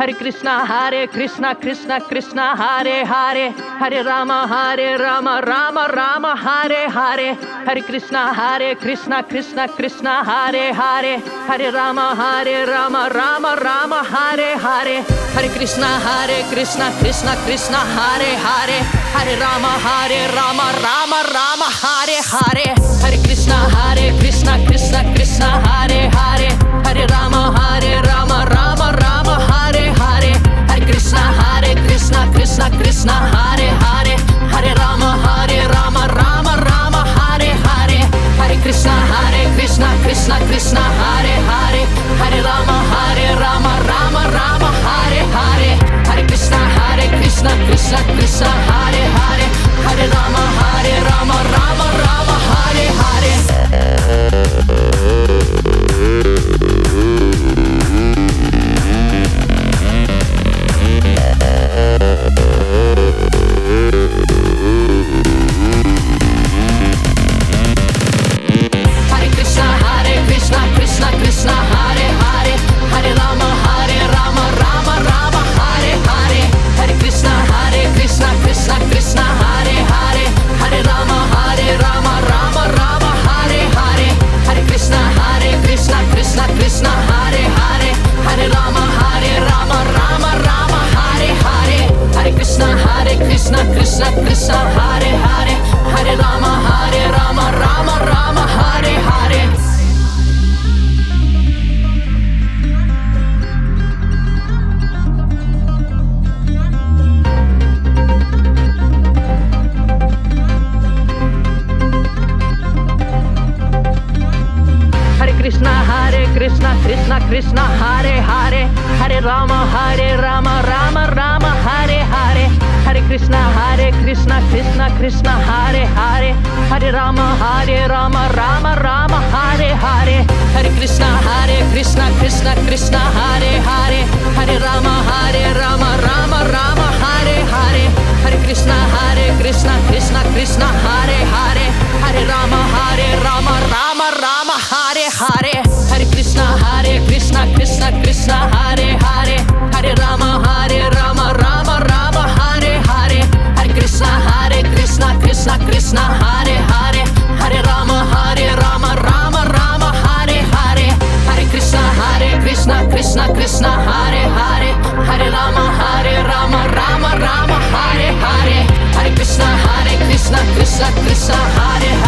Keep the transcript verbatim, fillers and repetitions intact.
Hare Krishna, Hare Krishna, Krishna Krishna, Hare Hare, Hare Rama, Hare Rama, Rama Rama, Hare Hare, Hare Krishna, Hare Krishna, Krishna Krishna, Hare Hare, Hare Rama, Hare Rama, Rama Rama, Hare Hare, Hare Krishna, Hare Krishna, Krishna Krishna, Hare Hare, Hare Rama, Hare Rama, Rama Rama, Hare Hare, Hare Krishna, Hare Krishna, Krishna Krishna, Hare Hare, Hare Rama, Hare Rama, Rama Rama, Hare Hare, Hare Krishna, Hare Krishna, Krishna Krishna, Hare Hare, Hare Rama, Hare Rama, Rama Rama, Hare Hare, Hare Krishna, Hare Krishna, Krishna Krishna, Hare Hare, Hare Rama, Hare Rama, Rama Rama, Hare Hare, Hare Krishna, Hare Krishna, Krishna Krishna, Hare Hare, Hare Rama, Hare Rama, Rama Rama, Hare Hare. Krishna Krishna, Hare Hare, Hare Rama, Hare Rama, Rama Rama, Hare Hare. Hare Krishna, Hare Krishna, Krishna Krishna, Hare Hare, Hare Rama, Hare Rama, Rama Rama, Hare Hare, Hare Krishna, Hare Krishna, Krishna Krishna, Hare Hare, Hare Rama, Hare Rama, Rama Rama, Hare Hare, Hare Krishna, Hare Krishna, Krishna Krishna, Hare Hare, Hare Rama, Hare Rama, Rama Rama, Hare Hare, Hare Krishna, Hare Krishna, Krishna Krishna, Hare Hare, Hare Rama, Hare Rama, Rama Rama, Hare Hare, Hare Krishna, Hare Krishna, Krishna Krishna, Hare Hare, Hare Rama, Hare Rama, Rama Rama, Hare Hare, Hare Krishna, Hare Krishna, Krishna Krishna, Hare Hare, Hare Rama, Hare Rama, Rama Rama, Hare Hare, Hare Krishna, Hare Krishna, Krishna Krishna, Hare Hare, Hare Rama, Hare Rama, Rama Rama, Hare Hare, Hare Krishna, Hare Krishna, Krishna Krishna, Hare